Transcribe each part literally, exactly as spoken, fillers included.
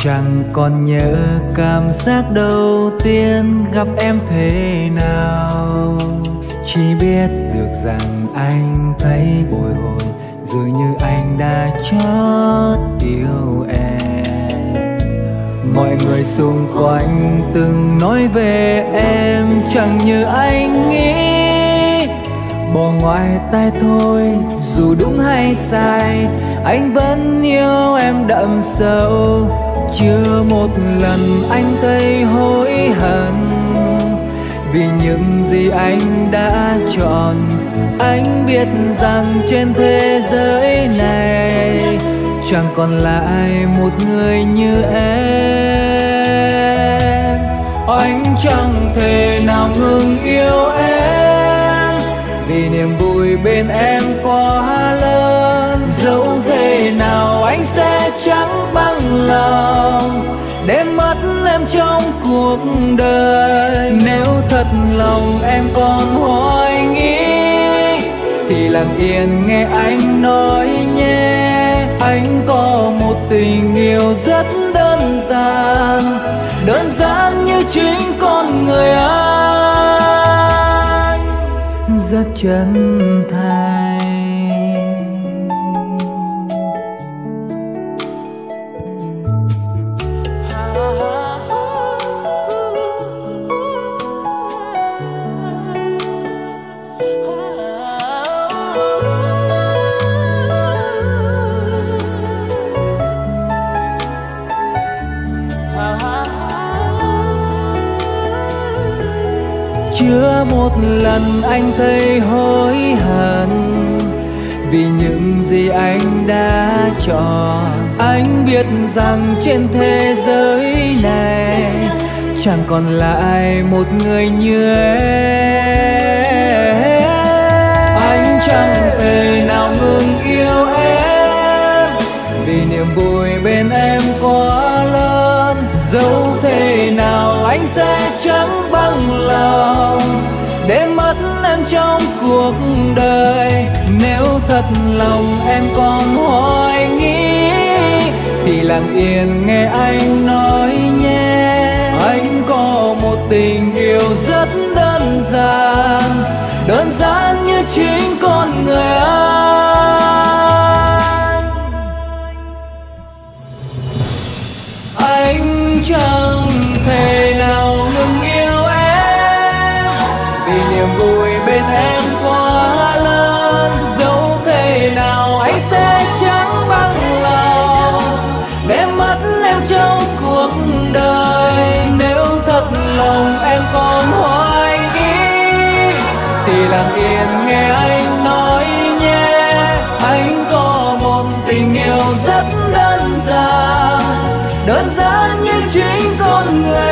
Chẳng còn nhớ cảm giác đầu tiên gặp em thế nào, chỉ biết được rằng anh thấy bồi hồi, dường như anh đã chót yêu em. Mọi người xung quanh từng nói về em chẳng như anh nghĩ, bỏ ngoài tai thôi dù đúng hay sai, anh vẫn yêu em đậm sâu. Chưa một lần anh thấy hối hận vì những gì anh đã chọn. Anh biết rằng trên thế giới này chẳng còn lại một người như em. Anh chẳng thể nào ngừng yêu em vì niềm vui bên em quá lớn. Dẫu thế nào anh sẽ chẳng bằng lòng để mất em trong cuộc đời. Nếu thật lòng em còn hoài nghi thì lặng yên nghe anh nói nhé. Anh có một tình yêu rất đơn giản, đơn giản như chính con người anh, rất chân thành. Chưa một lần anh thấy hối hận vì những gì anh đã chọn. Anh biết rằng trên thế giới này chẳng còn lại một người như em. Anh chẳng thể nào ngừng yêu em vì niềm vui bên em quá lớn. Dẫu thế nào anh sẽ chẳng bằng lòng để mất em trong cuộc đời. Nếu thật lòng em còn hoài nghi thì lặng yên nghe anh nói nhé. Anh có một tình yêu rất đơn giản, đơn giản như chính con người anh. Anh chẳng thể nào ngừng yêu em vì niềm vui bên em quá lớn. Dẫu thế nào anh sẽ chẳng bằng lòng để mất em trong cuộc đời. Nếu thật lòng em còn hoài nghi thì lặng yên nghe anh nói nhé. Anh có một tình yêu rất đơn giản, đơn giản như chính con người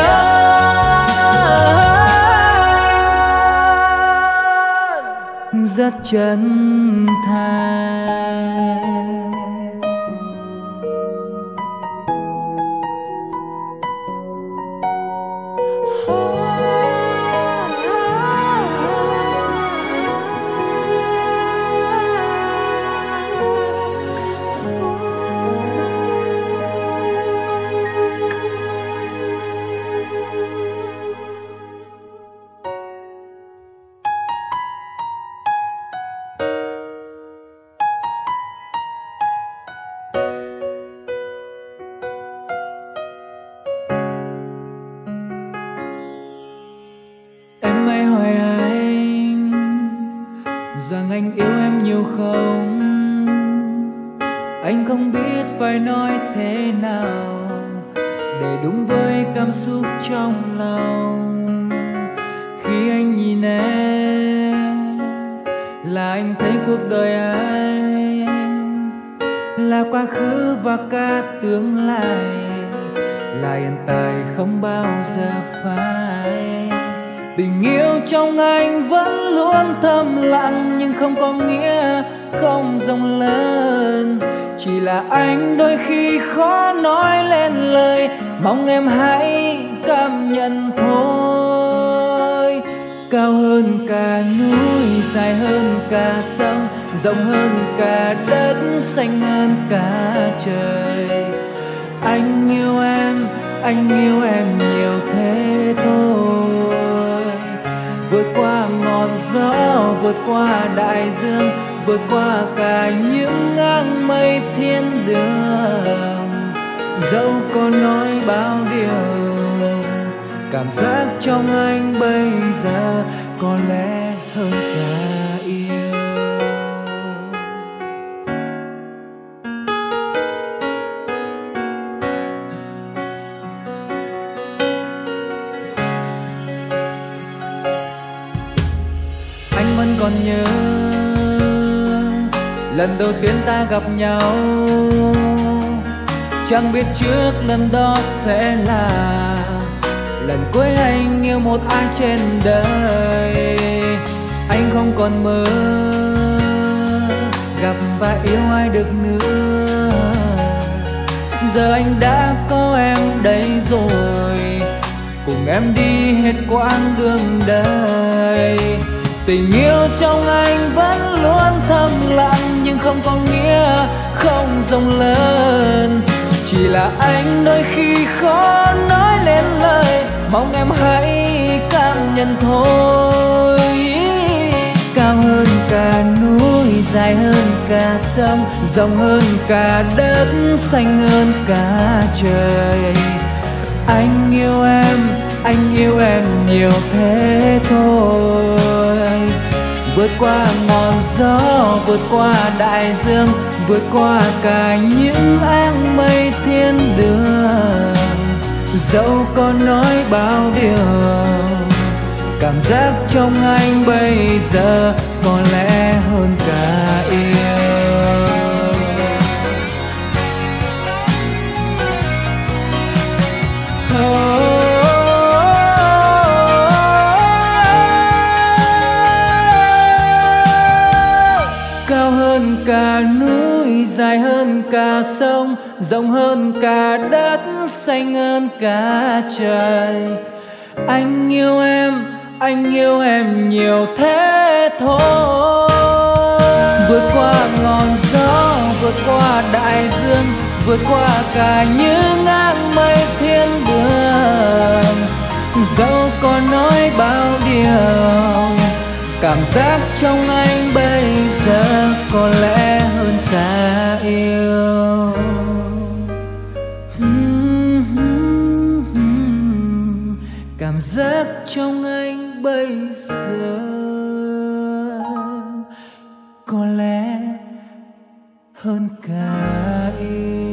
anh, rất chân thành. Em hãy hỏi anh rằng anh yêu em nhiều không. Anh không biết phải nói thế nào để đúng với cảm xúc trong lòng. Khi anh nhìn em là anh thấy cuộc đời anh là quá khứ và cả tương lai, là hiện tại không bao giờ phai. Tình yêu trong anh vẫn luôn thầm lặng nhưng không có nghĩa không rộng lớn. Chỉ là anh đôi khi khó nói lên lời, mong em hãy cảm nhận thôi. Cao hơn cả núi, dài hơn cả sông, rộng hơn cả đất, xanh hơn cả trời. Anh yêu em, anh yêu em nhiều thế thôi. Vượt qua ngọn gió, vượt qua đại dương, vượt qua cả những áng mây thiên đường. Dẫu có nói bao điều, cảm giác trong anh bây giờ có lẽ hơn cả yêu. Anh vẫn còn nhớ lần đầu tiên ta gặp nhau, chẳng biết trước lần đó sẽ là lần cuối anh yêu một ai trên đời. Anh không còn mơ gặp và yêu ai được nữa. Giờ anh đã có em đây rồi, cùng em đi hết quãng đường đời. Tình yêu trong anh vẫn luôn thầm lặng, nhưng không có nghĩa không rộng lớn. Chỉ là anh đôi khi khó nói lên lời, mong em hãy cảm nhận thôi. Cao hơn cả núi, dài hơn cả sông, rộng hơn cả đất, xanh hơn cả trời. Anh yêu em, anh yêu em nhiều thế thôi. Vượt qua ngọn gió, vượt qua đại dương, vượt qua cả những áng mây thiên đường. Dẫu có nói bao điều, cảm giác trong anh bây giờ có lẽ hơn cả yêu. Oh. Cao hơn cả núi, dài hơn cả sông, rộng hơn cả đất, xanh hơn cả trời. Anh yêu em, anh yêu em nhiều thế thôi. Vượt qua ngọn gió, vượt qua đại dương, vượt qua cả những áng mây thiên đường. Dẫu có nói bao điều, cảm giác trong anh bây giờ có lẽ hơn cả yêu. Cảm giác trong anh bây giờ có lẽ hơn cả yêu.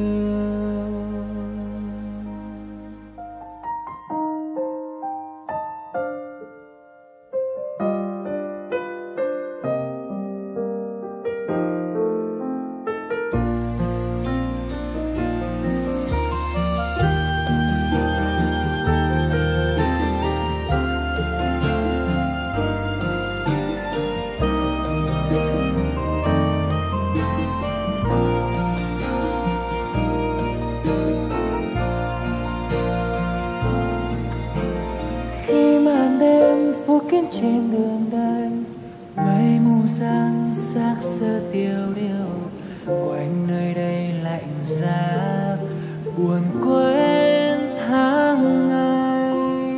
Trên đường đây mây mù sang xác sơ tiêu điều, quanh nơi đây lạnh giá buồn quên tháng ngày.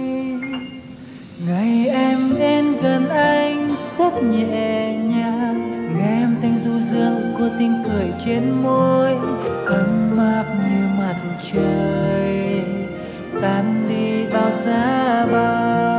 Ngày em đến gần anh rất nhẹ nhàng, nghe em thanh du dương của tiếng cười trên môi, ấm áp như mặt trời tan đi bao giá băng.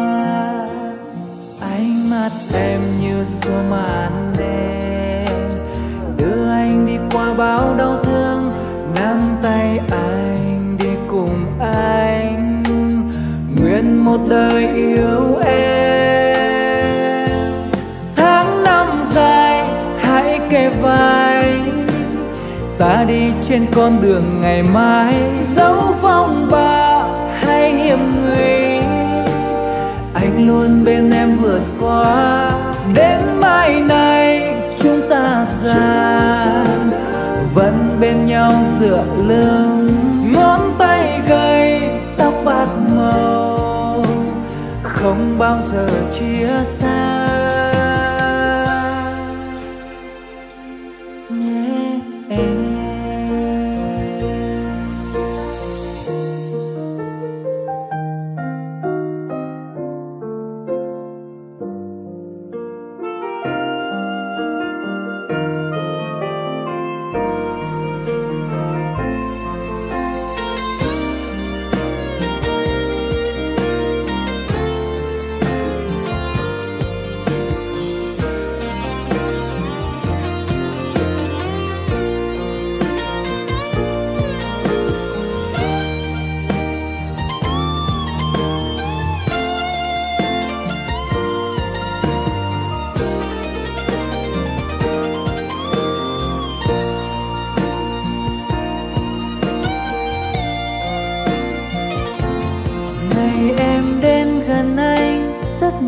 Mắt em như xua màn đêm, đưa anh đi qua bao đau thương, nắm tay anh đi cùng anh, nguyện một đời yêu em. Tháng năm dài hãy kề vai, ta đi trên con đường ngày mai, dẫu phong ba hay hiểm nguy, anh luôn bên em vượt qua. Đến mai này chúng ta già, vẫn bên nhau dựa lưng, ngón tay gầy tóc bạc màu, không bao giờ chia xa. Nhé em.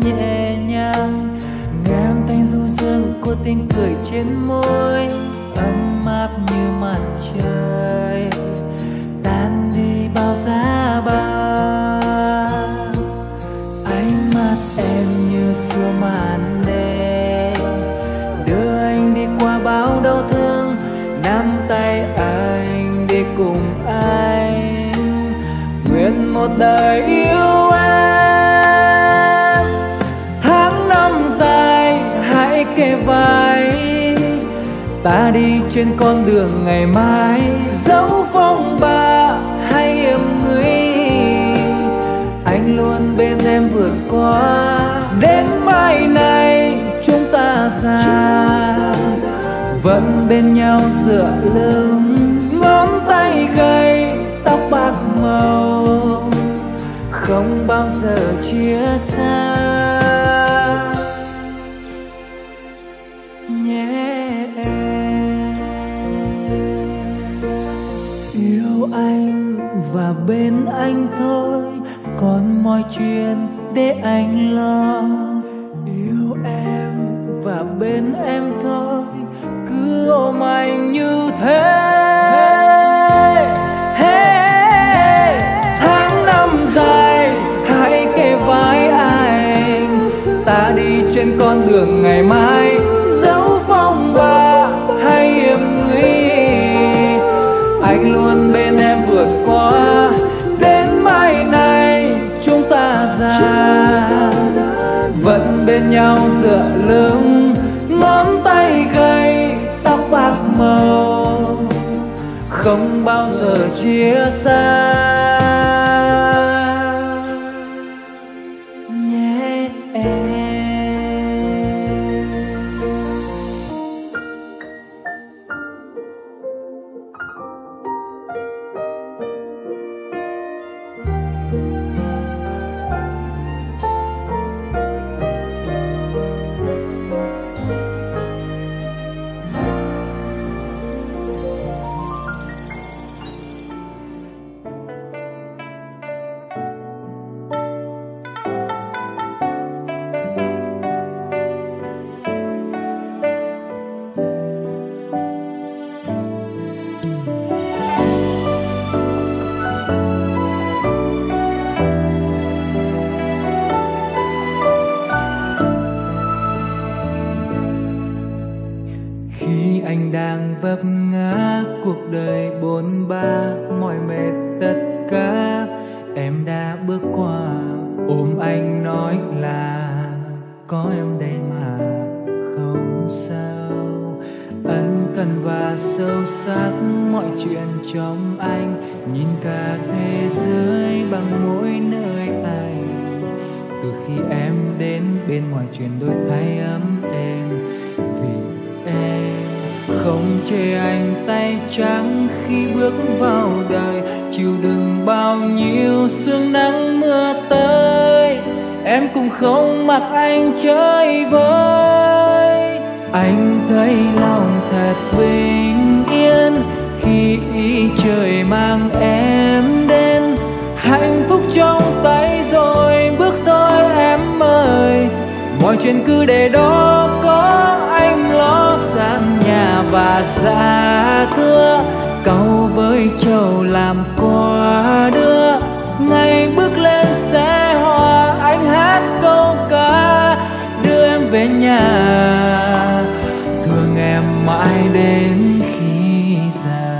nhẹ nhàng, nghe âm thanh du dương của tiếng cười trên môi, ấm áp như mặt trời tan đi bao giá băng. Ánh mắt em như xua màn đêm, đưa anh đi qua bao đau thương, nắm tay anh đi cùng anh, nguyện một đời yêu em. Tháng năm dài hãy kề vai, ta đi trên con đường ngày mai, dẫu phong ba hay hiểm nguy, anh luôn bên em vượt qua. Đến mai này chúng ta già, vẫn bên nhau dựa lưng, ngón tay gầy tóc bạc màu, không bao giờ chia xa. Nhé em, yêu anh và bên anh thôi, còn mọi chuyện để anh lo. Yêu em và bên em thôi, cứ ôm anh như thế. Hey, tháng năm dài hãy kề vai anh, ta đi trên con đường ngày mai, dẫu phong ba hay hiểm nguy, anh luôn bên em vượt qua. Đến mai này chúng ta già, vẫn bên nhau dựa lưng, ngón tay gầy tóc bạc màu, không bao giờ chia xa. Nhé em. Khi anh đang vấp ngã, cuộc đời bôn ba mỏi mệt tất cả, em đã bước qua ôm anh nói là có em đây mà không sao. Ân cần và sâu sắc mọi chuyện trong anh, nhìn cả thế giới bằng mỗi nơi anh. Từ khi em đến bên mọi chuyện đổi thay ấm êm, vì em không chê anh tay trắng khi bước vào đời, chịu đựng bao nhiêu sương nắng mưa tới. Em cũng không mặc anh chơi vơi, anh thấy lòng thật bình yên khi ý trời mang em đến. Hạnh phúc trong tay rồi bước thôi em ơi, mọi chuyện cứ để đó có anh lo. Sang nhà và dạ thưa, câu với trầu làm quà đưa. Ngày bước lên xe hoa anh hát câu ca đưa em về nhà, thương em mãi đến khi già.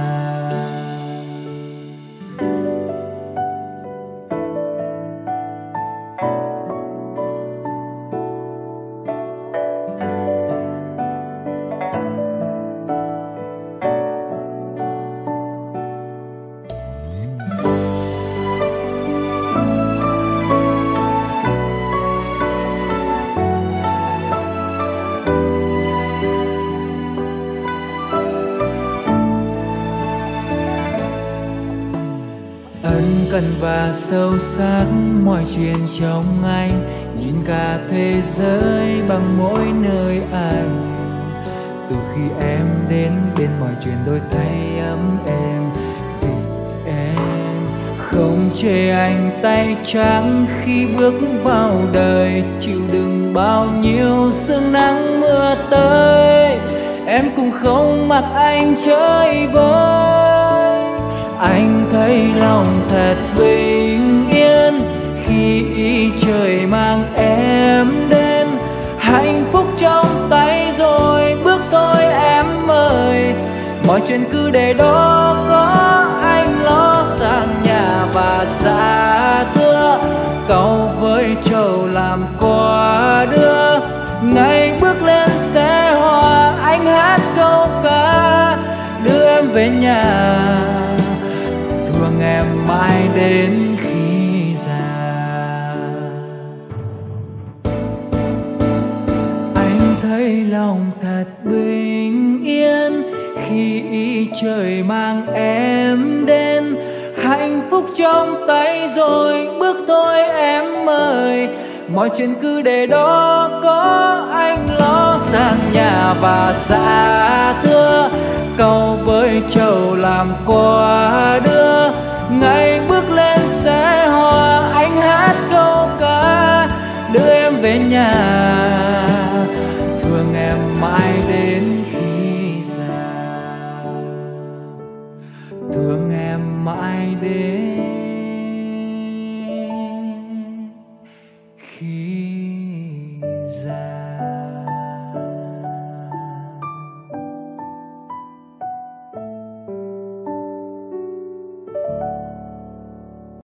Ân cần và sâu sắc mọi chuyện trong anh, nhìn cả thế giới bằng mỗi nơi anh. Từ khi em đến bên mọi chuyện đổi thay ấm êm, vì em không chê anh tay trắng khi bước vào đời, chịu đựng bao nhiêu sương nắng mưa tới. Em cũng không mặc anh chơi vơi. Anh thấy lòng thật bình yên khi ý trời mang em đến. Hạnh phúc trong tay rồi, bước thôi em ơi. Mọi chuyện cứ để đó, có anh lo sang nhà và xa thưa. Cau với trầu làm quà đưa, ngày bước lên xe hoa anh hát câu ca đưa em về nhà. Thương em mãi đến khi già. Anh thấy lòng thật bình yên khi ý trời mang em đến. Hạnh phúc trong tay rồi, bước thôi em ơi. Mọi chuyện cứ để đó, có anh lo sang nhà và xa thưa. Cau với trầu làm quà đưa, ngày bước lên xe hoa anh hát câu ca đưa em về nhà. Thương em mãi đến khi già, thương em mãi đến khi